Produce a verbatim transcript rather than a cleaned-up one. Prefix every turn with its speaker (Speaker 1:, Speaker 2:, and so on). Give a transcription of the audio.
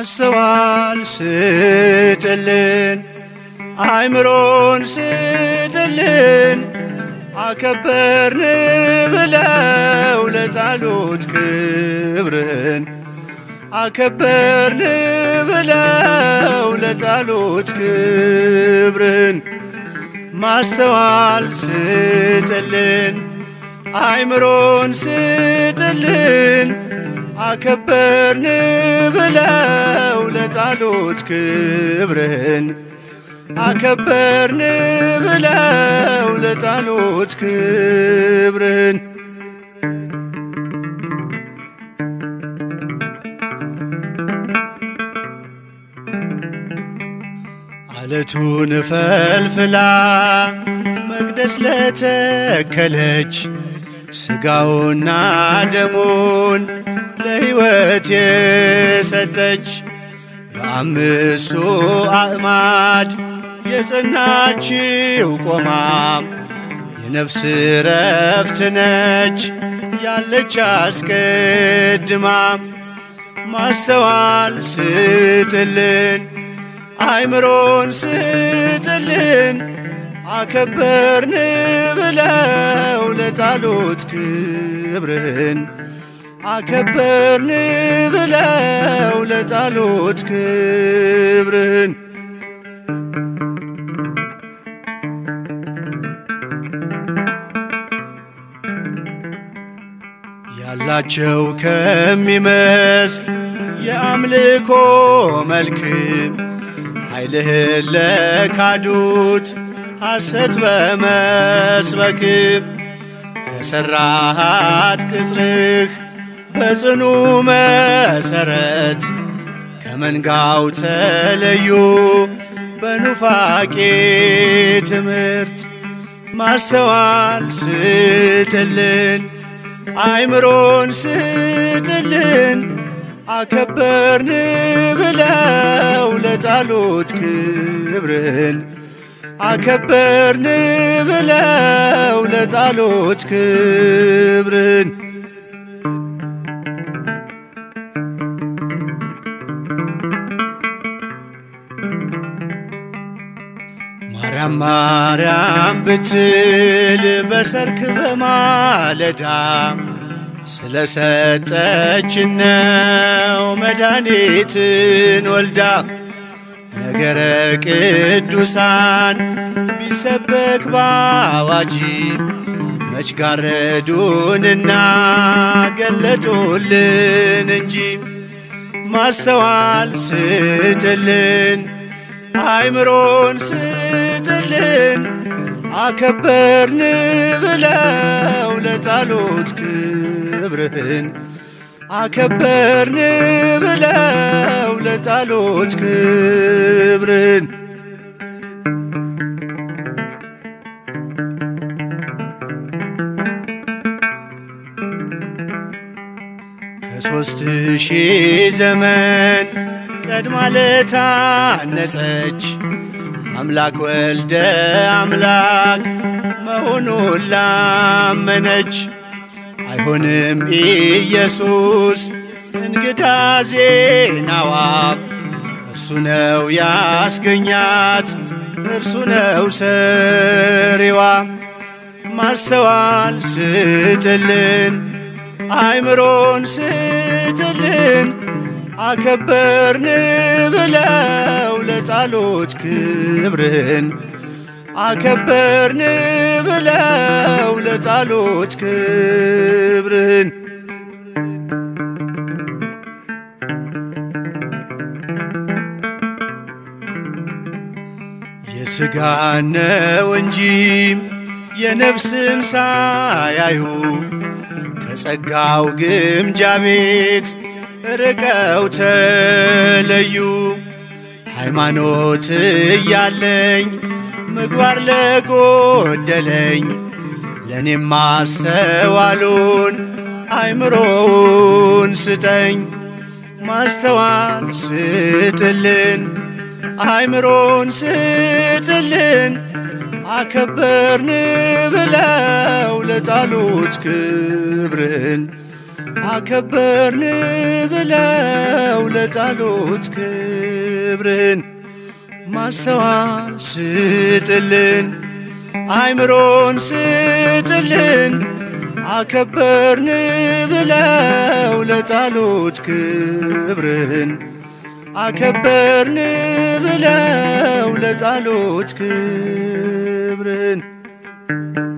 Speaker 1: ማስተዋል ስጥልን አእምሮን ስጥልን አከበርን ብለው ለጣሉት ክብርን አከበርን ብለው ለጣሉት ክብርን ማስተዋል ስጥልን አእምሮን ስጥልን አከበርን ብለው ለጣሉት ክብርን አከበርን ብለው ለጣሉት ክብርን አለቱን ፈልፍላ መቅደስ ለተከለች ስጋውና ደሙን ለሕይወት የሰጠች በአምስቱ አዕማድ የጸናችው ቆማ የነፍስ ረፍት ነች ያለች አስቀድማ ማስተዋል ስጥልን አእምሮን ስጥልን አከበርን ብለው ለጣሉት ክብርን አከበርን ብለው ለጣሉት ክብርን ያላቸው ከሚመስል የአምልኮ መልክ ኃይልህን ለካዱት ሐሰት በመስበክ ከሠራሃት ቅጥርህ በጽኑ መሠረት ከመንጋው ተለዩ በኑፋቄ ትምህርት ማስተዋል ስጥልን አእምሮን ስጥልን አከበርን ብለው ለጣሉት ክብርን አከበርን ብለው ለጣሉት ክብርን ማርያም ማርያም ብትል በሰርክ በማለዳ ስለሰጠችን ነው መድኃኒትን ወልዳ ነገረ ቅዱሳን ቢሰበክ ባዋጂ መች ጋረዱንና ገለጡልን እንጂ ማስተዋል ስጥልን አእምሮን ስጥልን አከበርን ብለው ለጣሉት ክብርን አከበርን ብለው ለጣሉት ክብርን ከሦስት ሺህ ዘመን ቀድማ ለታነጸች አምላክ ወልደ አምላክ መሆኑን ላመነች አይሆንም ኢየሱስ እንግዳ ዜናዋ እርሱ ነው ያስገኛት እርሱ ነው ሰሪዋ ማስተዋል ስጥልን አእምሮን ስጥልን አከበርን ብለው ለጣሉት ክብርን አከበርን ብለው ለጣሉት ክብርን የሥጋ ነው እንጂ የነፍስን ሳያዩ ከጸጋው ግምጃ ቤት ርቀው ተለዩ ሃይማኖት እያለኝ ምግባር ለጎደለኝ ለኔም ማስተዋሉን አእምሮውን ስጠኝ ማስተዋል ስጥልን አእምሮን ስጥልን አከበርን ብለው ለጣሉት ክብርን አከበርን ብለው ለጣሉት ክብርን ማስተዋል ስጥልን አይምሮን ስጥልን አከበርን ብለው ለጣሉት ክብርን አከበርን ብለው ለጣሉት ክብርን